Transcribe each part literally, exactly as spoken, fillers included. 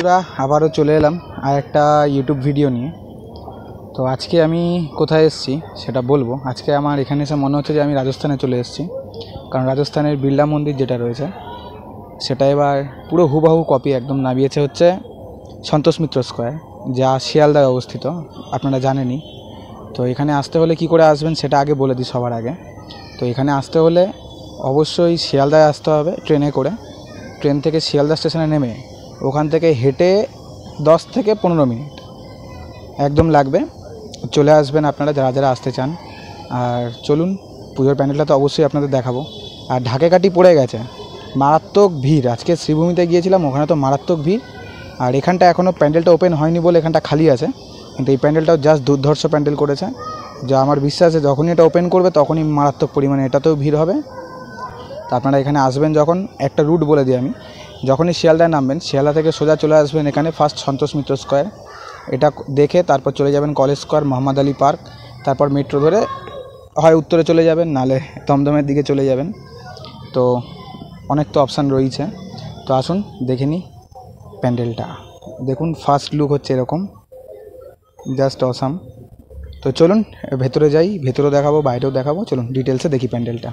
বন্ধুরা আবারও চলে এলাম আর একটা ইউটিউব ভিডিও নিয়ে। তো আজকে আমি কোথায় এসেছি সেটা বলবো। আজকে আমার এখানে এসে মনে হচ্ছে যে আমি রাজস্থানে চলে এসেছি, কারণ রাজস্থানের বিড়লা মন্দির যেটা রয়েছে সেটা এবার পুরো হুবহু কপি একদম নামিয়েছে হচ্ছে সন্তোষ মিত্র স্কোয়ার, যা শিয়ালদায় অবস্থিত, আপনারা জানেনই। তো এখানে আসতে হলে কি করে আসবেন সেটা আগে বলে দিই সবার আগে। তো এখানে আসতে হলে অবশ্যই শিয়ালদায় আসতে হবে ট্রেনে করে। ট্রেন থেকে শিয়ালদা স্টেশনে নেমে ওখান থেকে হেঁটে দশ থেকে পনেরো মিনিট একদম লাগবে, চলে আসবেন আপনারা যারা যারা আসতে চান। আর চলুন, পুজোর প্যান্ডেলটা তো অবশ্যই আপনাদের দেখাবো। আর ঢাকে কাটি পড়ে গেছে, মারাত্মক ভিড়। আজকে শ্রীভূমিতে গিয়েছিলাম, ওখানে তো মারাত্মক ভিড়। আর এখানটা এখনও প্যান্ডেলটা ওপেন হয়নি বলে এখানটা খালি আছে, কিন্তু এই প্যান্ডেলটাও জাস্ট দুর্ধর্ষ প্যান্ডেল করেছে, যা আমার বিশ্বাস আছে যখনই এটা ওপেন করবে তখনই মারাত্মক পরিমাণে এটাতেও ভিড় হবে। তো আপনারা এখানে আসবেন যখন, একটা রুট বলে দিই আমি। যখনই শিয়ালদায় নামবেন, শিয়ালদা থেকে সোজা চলে আসবেন এখানে ফার্স্ট সন্তোষ মিত্র স্কোয়ার, এটা দেখে তারপর চলে যাবেন college square, Mohammad Ali park, তারপর মেট্রো ধরে হয় উত্তরে চলে যাবেন, নালে দমদমের দিকে চলে যাবেন। তো অনেক তো অপশান রয়েছে। তো আসুন দেখে নিই প্যান্ডেলটা। দেখুন ফার্স্ট লুক হচ্ছে এরকম, জাস্ট অসাম। তো চলুন ভেতরে যাই, ভেতরেও দেখাবো বাইরেও দেখাবো। চলুন ডিটেলসে দেখি প্যান্ডেলটা।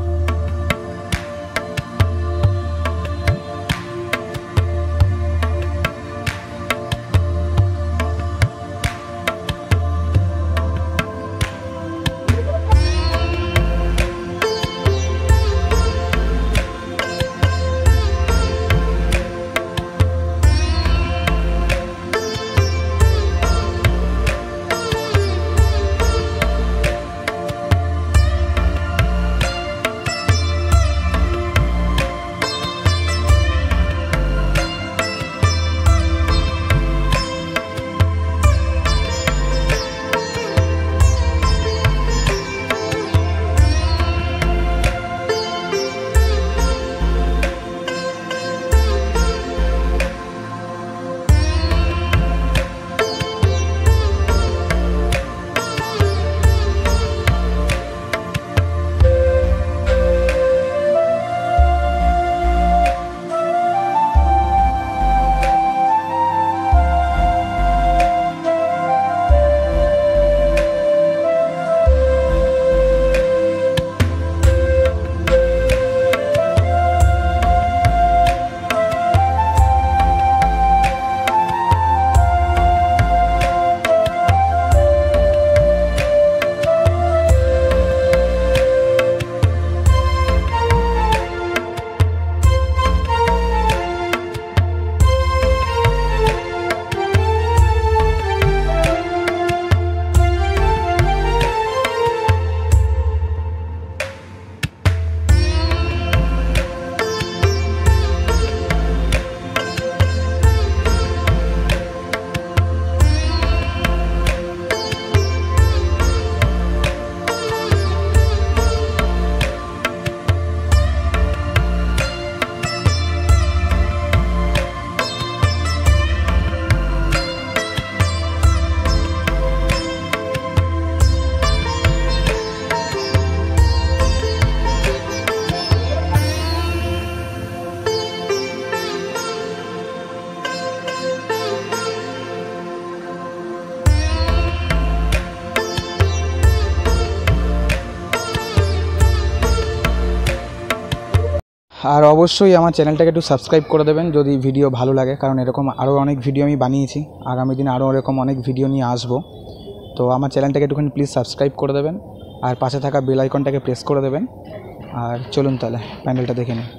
আর অবশ্যই আমার চ্যানেলটাকে একটু সাবস্ক্রাইব করে দেবেন যদি ভিডিও ভালো লাগে, কারণ এরকম আরও অনেক ভিডিও আমি বানিয়েছি, আগামী দিনে আরও এরকম অনেক ভিডিও নিয়ে আসবো। তো আমার চ্যানেলটাকে একটুখানি প্লিজ সাবস্ক্রাইব করে দেবেন আর পাশে থাকা বেল আইকনটাকে প্রেস করে দেবেন। আর চলুন তাহলে প্যান্ডেলটা দেখে নিই।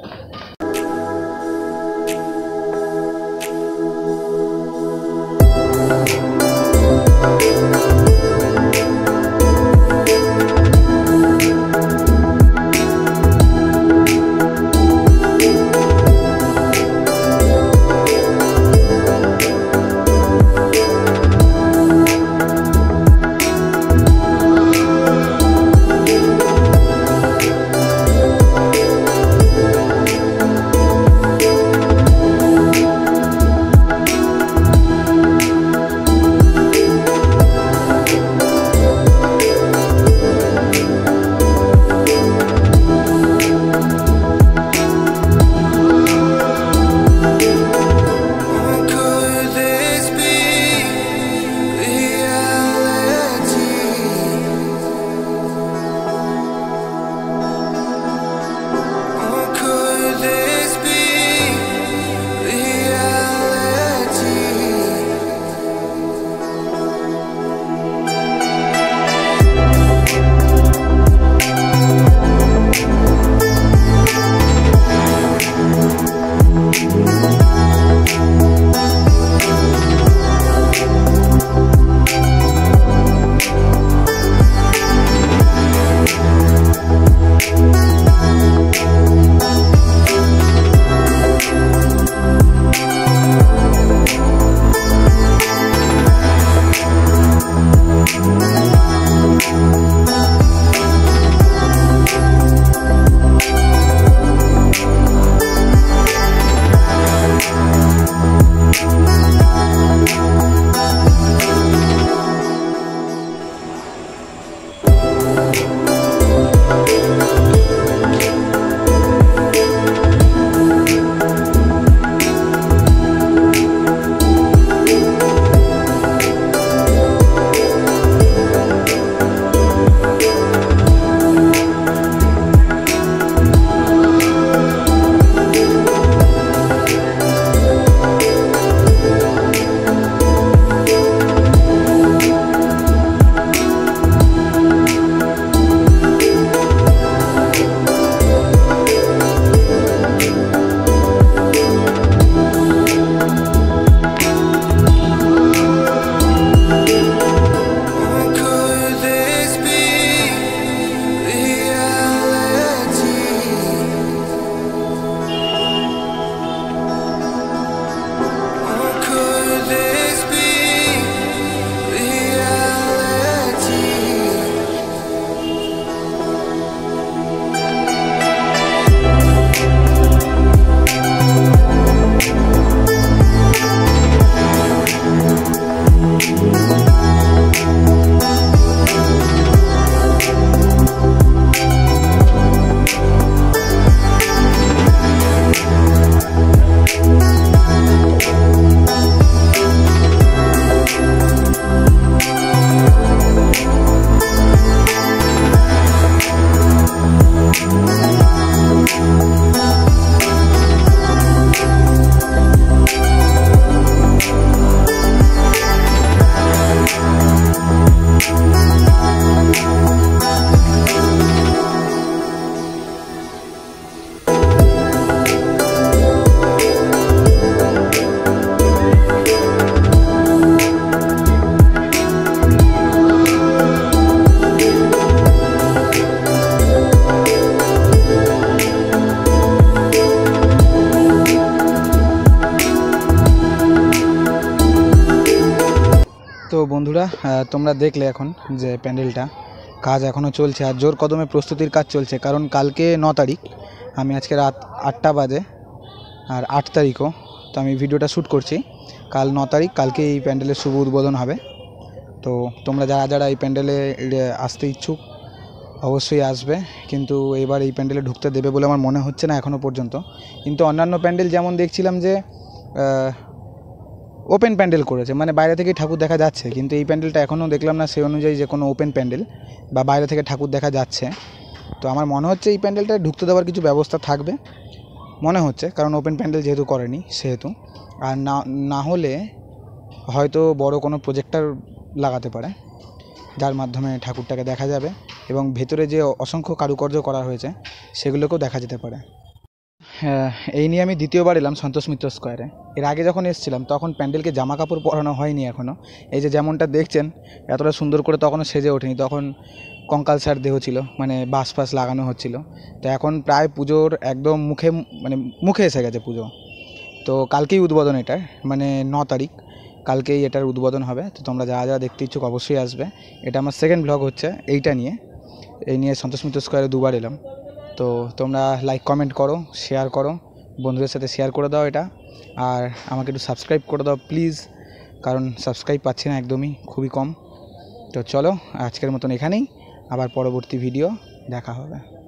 বন্ধুরা তোমরা দেখলে এখন যে প্যান্ডেলটা কাজ এখনও চলছে আর জোর কদমে প্রস্তুতির কাজ চলছে, কারণ কালকে ন তারিখ, আমি আজকে রাত আটটা বাজে আর আট তারিখও তো আমি ভিডিওটা শ্যুট করছি। কাল ন তারিখ, কালকে এই প্যান্ডেলের শুভ উদ্বোধন হবে। তো তোমরা যারা যারা এই প্যান্ডেলে আসতে ইচ্ছুক অবশ্যই আসবে, কিন্তু এবার এই প্যান্ডেলে ঢুকতে দেবে বলে আমার মনে হচ্ছে না এখনও পর্যন্ত। কিন্তু অন্যান্য প্যান্ডেল যেমন দেখছিলাম যে ওপেন প্যান্ডেল করেছে, মানে বাইরে থেকেই ঠাকুর দেখা যাচ্ছে, কিন্তু এই প্যান্ডেলটা এখনও দেখলাম না সেই অনুযায়ী যে কোনো ওপেন প্যান্ডেল বা বাইরে থেকে ঠাকুর দেখা যাচ্ছে। তো আমার মনে হচ্ছে এই প্যান্ডেলটা ঢুকতে দেওয়ার কিছু ব্যবস্থা থাকবে মনে হচ্ছে, কারণ ওপেন প্যান্ডেল যেহেতু করেনি সেহেতু। আর না না হলে হয়তো বড় কোনো প্রজেক্টর লাগাতে পারে, যার মাধ্যমে ঠাকুরটাকে দেখা যাবে এবং ভেতরে যে অসংখ্য কারুকার্য করা হয়েছে সেগুলোকেও দেখা যেতে পারে। হ্যাঁ, এই নিয়ে আমি দ্বিতীয়বার এলাম সন্তোষ মিত্র স্কোয়ারে। এর আগে যখন এসেছিলাম তখন প্যান্ডেলকে জামা কাপড় পরানো হয়নি এখনও। এই যে যেমনটা দেখছেন এতটা সুন্দর করে তখনও সেজে ওঠেনি, তখন কঙ্কালসার দেহ ছিল, মানে বাঁশ ফাঁস লাগানো হচ্ছিল। তো এখন প্রায় পুজোর একদম মুখে মানে মুখে এসে গেছে পুজো। তো কালকেই উদ্বোধন এটার, মানে ন তারিখ কালকেই এটার উদ্বোধন হবে। তো তোমরা যারা যারা দেখতে ইচ্ছুক অবশ্যই আসবে। এটা আমার সেকেন্ড ব্লগ হচ্ছে এইটা নিয়ে, এই নিয়ে সন্তোষ মিত্র স্কোয়ারে দুবার এলাম। তো তোমরা লাইক কমেন্ট করো, শেয়ার করো, বন্ধুদের সাথে শেয়ার করে দাও এটা, আর আমাকে একটু সাবস্ক্রাইব করে দাও প্লিজ, কারণ সাবস্ক্রাইব পাচ্ছি না একদমই, খুবই কম। তো চলো আজকের মতন এখানেই, আবার পরবর্তী ভিডিও দেখা হবে।